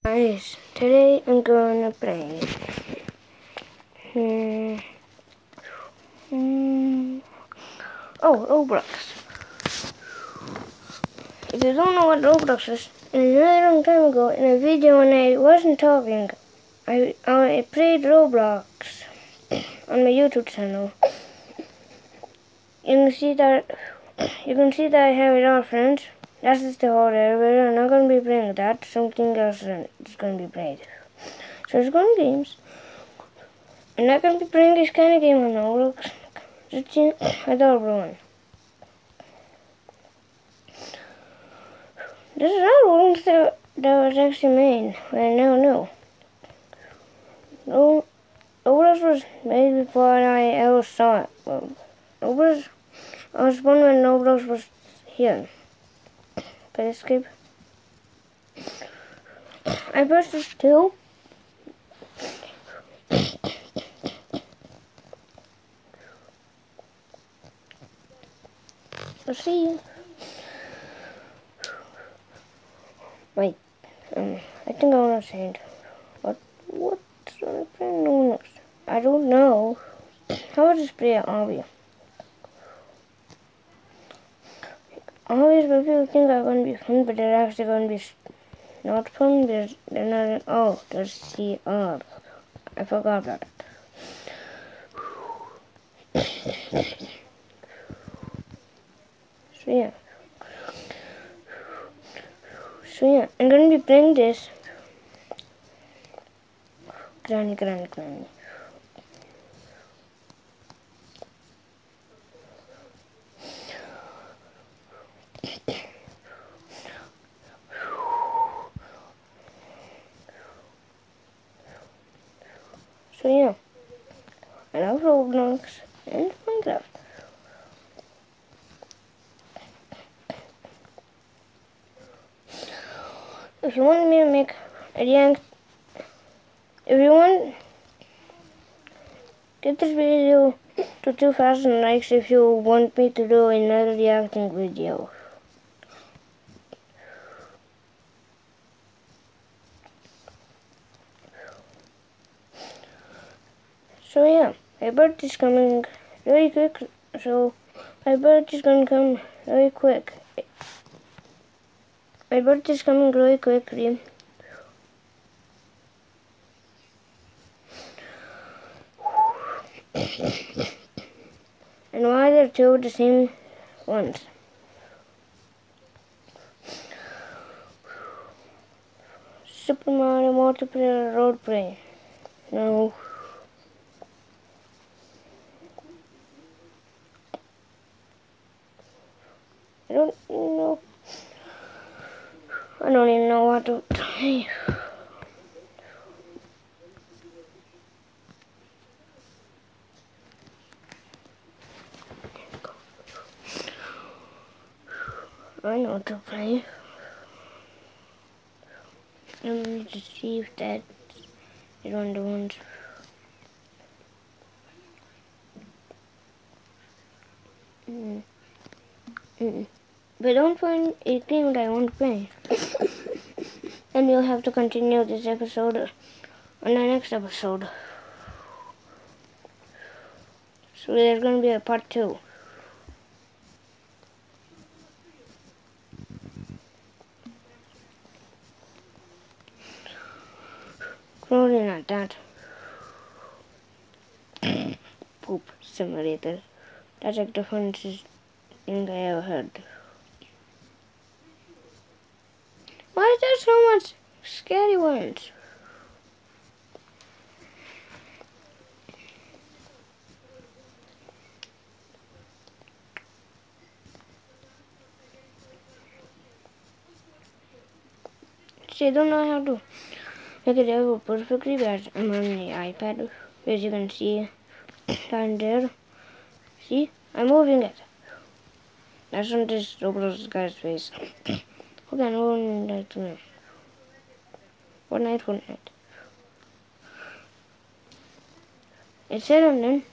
Guys, today I'm gonna play Roblox. If you don't know what Roblox is, a very long time ago in a video when I wasn't talking, I played Roblox on my YouTube channel. You can see that I have it all, friends. That is the whole area. I'm not gonna be playing that. Something else is gonna be played. So it's going games. I'm not gonna be playing this kind of game on Roblox. Just a adorable one. This is not one that was actually made, but I now know. Roblox was made before I ever saw it. I was born when Roblox was here. Can I escape? I purchased two. I'll see you. Wait, I think I want to send. What's on the I don't know. How about just play an obby? Always when people think are going to be fun, but they're actually going to be not fun. They're not. Oh, there's the orb. I forgot about it. So yeah, I'm going to be playing this. Granny. So yeah, I love Roblox and Minecraft. If you want me to make a react, if you want, get this video to 2,000 likes if you want me to do another reacting video. So yeah, my birthday's coming really quick, so my birthday's gonna come really quick. My birthday's coming really quickly. And why they're two the same ones? Super Mario multiplayer roleplay. No. I don't even know what to play. I know what to play. Let me just see if that is one of the ones. If I don't find a game that I want to play, then you'll have to continue this episode on the next episode. So there's going to be a part 2. Probably not that. Poop simulator. That's like the funnest thing I ever heard. Why is there so much scary ones? See, I don't know how to make it ever perfectly, but I'm on the iPad, as you can see down there. See, I'm moving it. That's not this Roblox guy's face. Okay, I'm moving that to me. Fortnite. It said on them.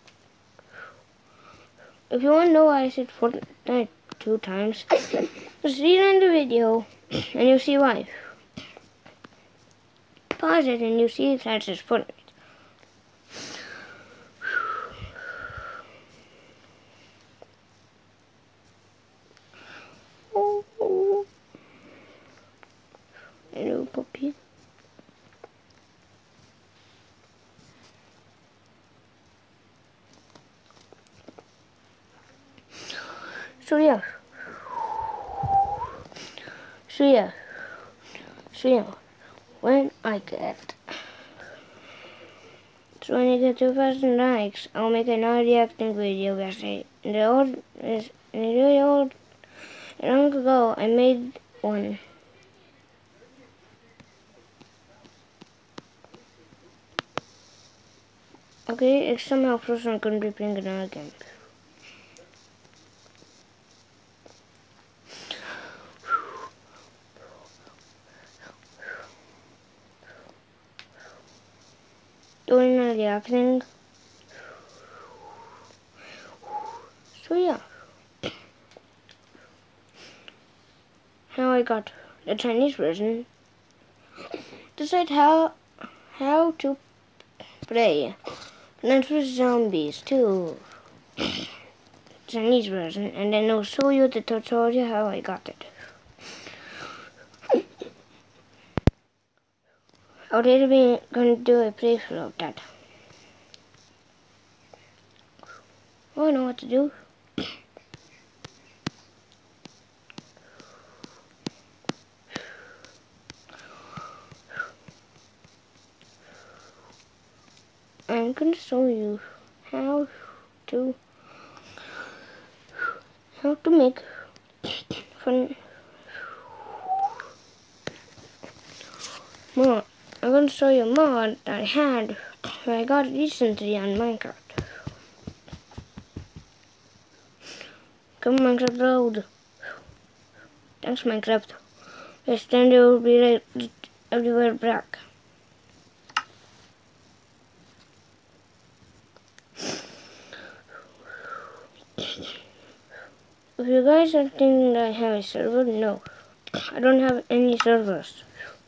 If you want to know why I said Fortnite 2 times, just read on the video and you'll see why. pause it and you see if that's his foot. Oh, hello, puppy. So yeah, when I get 2,000 likes, I'll make another reacting video. Guys, really old, long ago, I made one. Okay, if somehow closer, I'm gonna be playing another game. Doing a reacting. So yeah, how I got the Chinese version. Decide how to play Plants vs Zombies 2 Chinese version, and then I'll show you the tutorial how I got it. I'll later be going to do a playthrough of that. Oh, I know what to do. I'm going to show you how to make fun mod. I'm going to show you a mod that I had where I got it recently on Minecraft. Come on, Minecraft load. Thanks, Minecraft. Yes, then there will be like everywhere black. If you guys are thinking that I have a server, no. I don't have any servers.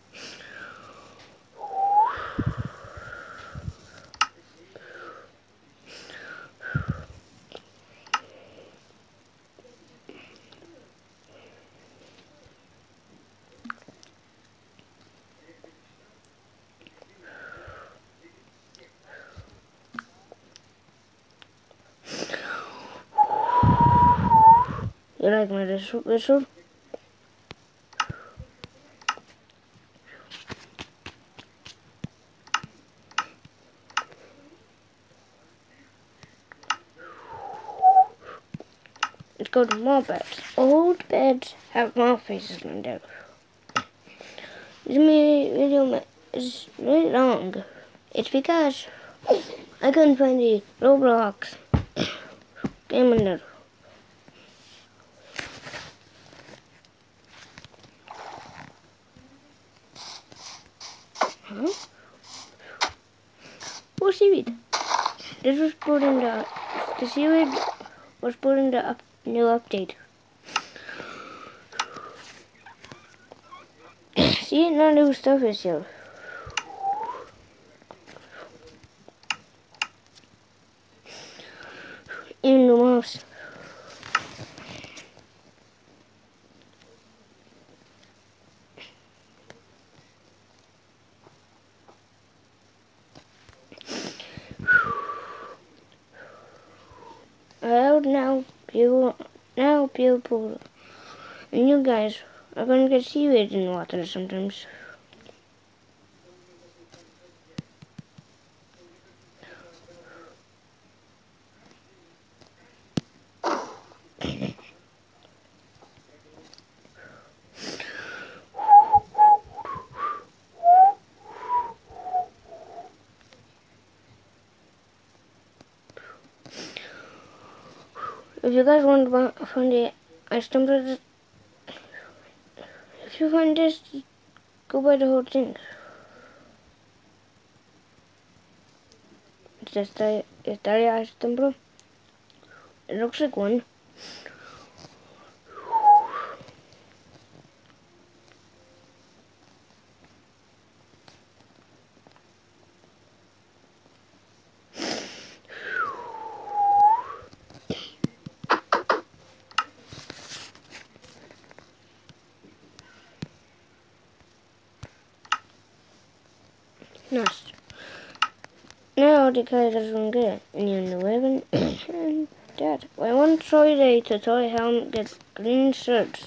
You like my whistle? Let's go to more beds. Old beds have more faces than those. This video is really long. It's because I couldn't find the Roblox game on there. Huh? Oh, seaweed. This was put in the seaweed was put in the new update. See, no new stuff is here. Even the mouse. People and you guys are gonna get seaweed in the water sometimes. If you guys want to find the ice temperature, if you find this, go buy the whole thing. It's just the ice temperature. It looks like one. Nice. Now the colors will get in the weapon and that. I want to try to try how to get green shirts.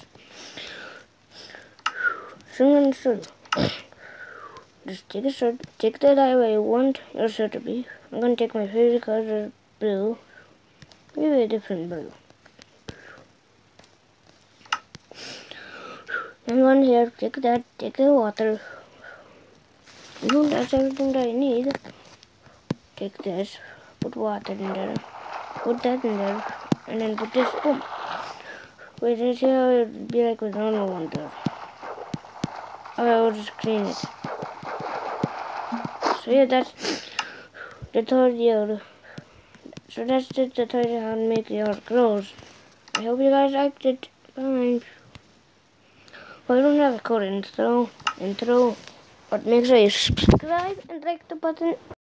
Green shirt. Just take a shirt. Take the way you want your shirt to be. I'm gonna take my favorite color, blue. Maybe a different blue. I'm going here. Take that. Take the water. That's everything that I need. Take this, put water in there, put that in there, and then put this, boom. Wait, let's see how it would be like with normal water. Oh, I will just clean it. So yeah, that's the tutorial. So that's the tutorial how to make your clothes. I hope you guys liked it. Bye. Well, I don't have a code intro, but make sure you subscribe and like the button.